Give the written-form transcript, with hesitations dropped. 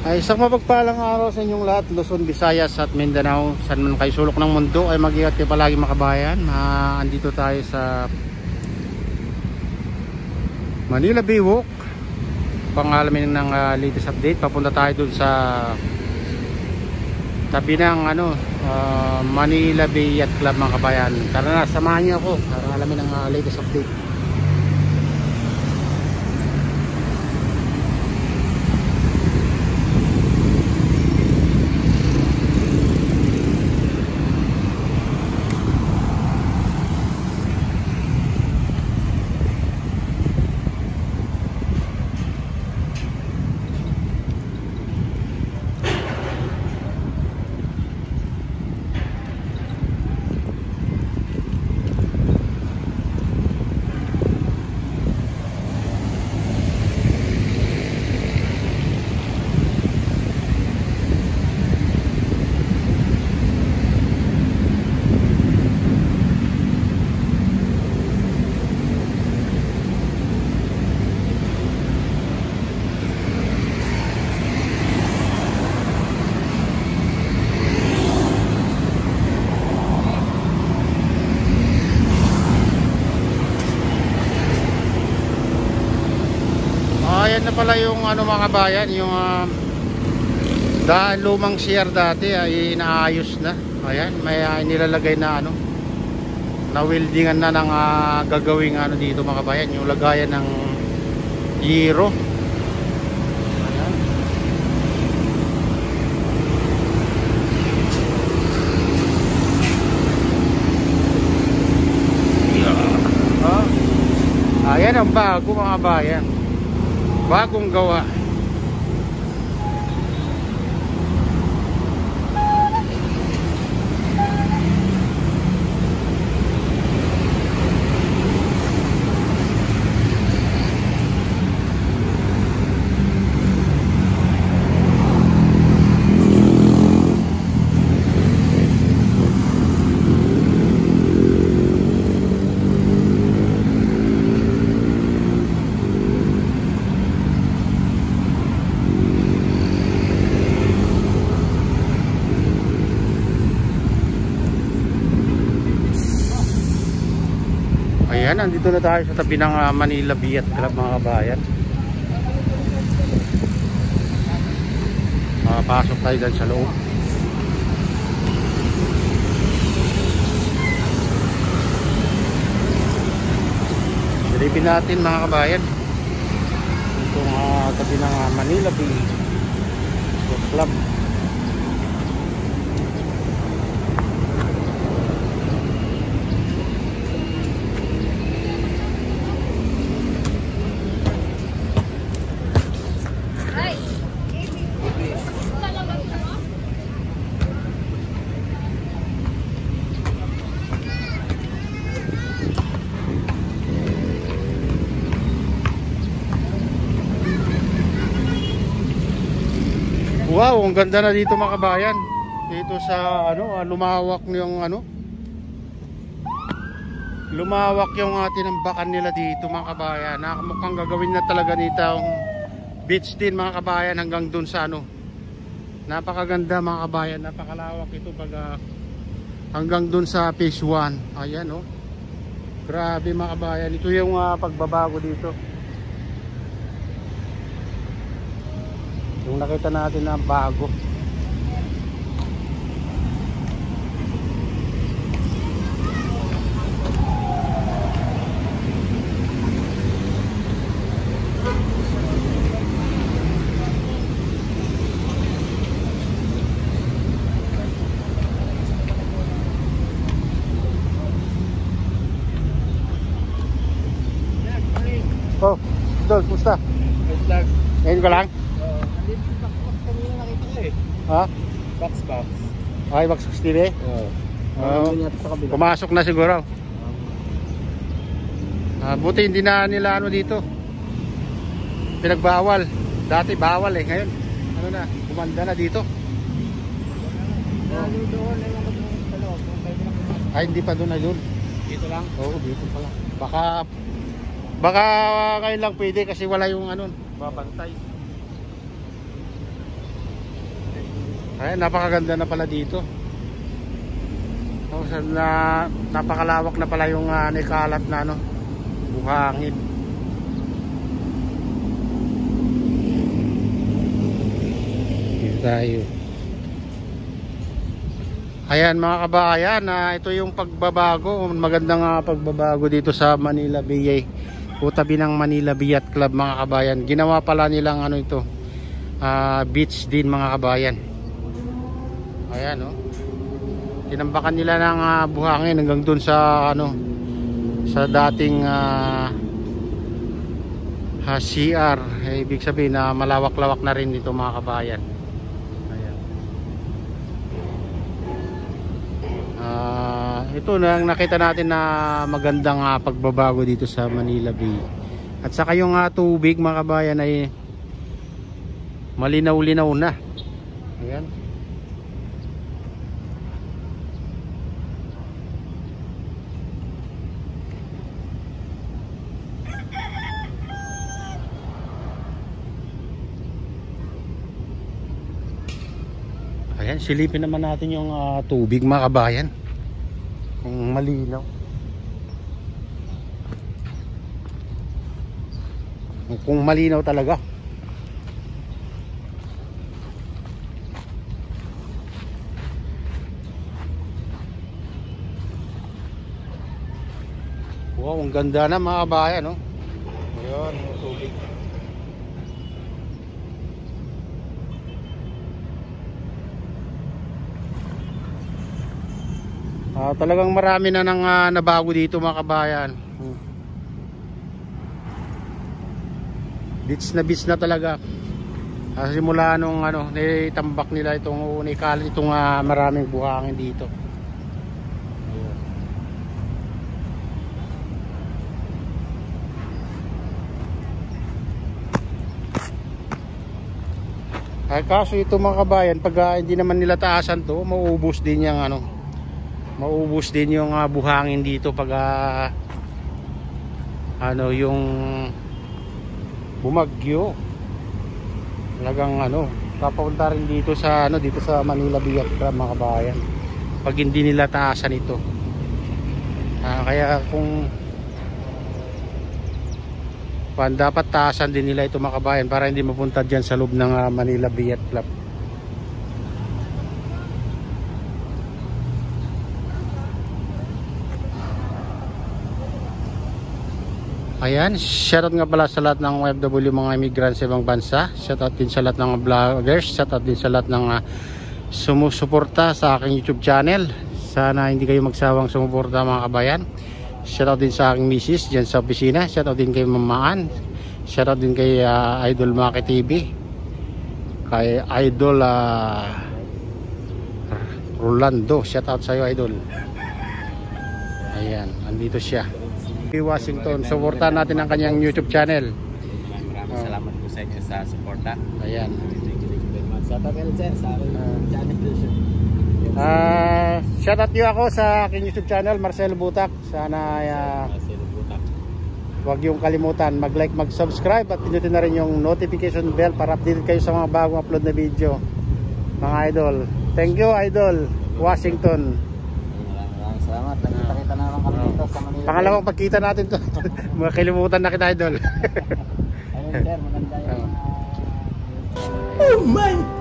Ay isang mapagpalang araw sa inyong lahat, Luzon, Visayas at Mindanao. Saan man kayo sulok ng mundo ay mag-ingat kayo palagi mga kabayan. Andito tayo sa Manila Baywalk, pangalamin ng latest update. Papunta tayo dun sa tabi ng Manila Bay Yacht Club mga kabayan. Tara na, samahan niyo ako para alamin ng latest update. Ayan na pala yung mga kabayan, yung lumang CR dati ay inaayos na. Ayan, may nilalagay na na weldingan na ng gagawing dito mga kabayan, yung lagayan ng Euro. Ayan ang bago mga kabayan, bagong gawa. Ayan, nandito na tayo sa tabi ng Manila Bay Yacht Club mga kabayan. Pasok tayo dyan sa loob. Silipin natin mga kabayan itong tabi ng Manila Bay Yacht Club. Wow, ang ganda na dito mga kabayan. Dito sa lumawak yung lumawak yung tinambakan nila dito mga kabayan. Mukhang gagawin na talaga nitong beach din mga kabayan hanggang dun sa napakaganda mga kabayan, napakalawak ito pag hanggang dun sa phase 1. Ayan grabe mga kabayan, ito yung pagbabago dito. Yung nakita natin na bago. Oh, Dol, kumusta? Ngayon ka lang? Ha? Box. Ay, box TV? Pumasok na siguro. Buti hindi na nila dito pinagbawal. Dati bawal ngayon gumanda na dito. Ay, hindi pa doon na yun. Dito lang? Oo, dito pa lang. Baka ngayon lang pwede kasi wala yung babantay. Ayan, napakaganda na pala dito. So, napakalawak na pala yung nikalat na ano, buhangin. Dito tayo. Ayan mga kabayan, ito yung pagbabago, magandang pagbabago dito sa Manila Bay, o tabi ng Manila Bay Yacht Club mga kabayan. Ginawa pala nilang ano ito, beach din mga kabayan. Ayan oh. Tinambakan nila ng buhangin hanggang dun sa ano, sa dating CR. Ibig sabihin na malawak-lawak na rin dito mga kabayan. Ayan. Ito na nakita natin na magandang pagbabago dito sa Manila Bay. At saka yung tubig mga kabayan ay malinaw-linaw na. Ayan. Ayan, silipin naman natin yung tubig mga kabayan. Kung malinaw. Kung malinaw talaga. Wow, ang ganda na mga kabayan, no? Ayun, yung tubig. Talagang marami na nang nabago dito mga kabayan. Beach na talaga. Simula nung ano, nitambak nila itong nikalat itong maraming buhangin dito. Ay kaso ito mga kabayan, pag hindi naman nila taasan to, mauubos din yung ano, maubos din yung buhangin dito pag ano yung bumagyo. Talagang ano, papunta rin dito sa ano, dito sa Manila Bay Yacht Club mga kabayan pag hindi nila taasan ito. Kaya kung dapat taasan din nila ito mga kabayan para hindi mapunta dyan sa loob ng Manila Bay Yacht Club. Ayan, shoutout nga pala sa lahat ng OFW mga immigrants sa ibang bansa. Shoutout din sa lahat ng vloggers. Shoutout din sa lahat ng sumusuporta sa aking YouTube channel. Sana hindi kayo magsawang sumuporta mga kabayan. Shoutout din sa aking misis dyan sa opisina. Shoutout din kay Mamaan. Shoutout din kay Idol Maki TV. Kay Idol Rolando. Shoutout sa iyo Idol. Ayan, andito siya. Washington, supportahan natin ang kanyang YouTube channel. Maraming salamat po sa inyo sa suporta. Ayan. Thank you very much. Sa akin sa channel. Shoutout nyo ako sa aking YouTube channel, Marcelo Butak. Sana Marcelo Butak. huwag yung kalimutan mag-like, mag-subscribe at pinutin na rin yung notification bell para updated kayo sa mga bagong upload na video mga idol. Thank you Idol Washington. Maraming salamat. Nakita-kita na naman kami dito sa Manila. Pangalawang pagkita natin to. Makalimutan na kita Idol. Ayun sir, maganda yung Oh my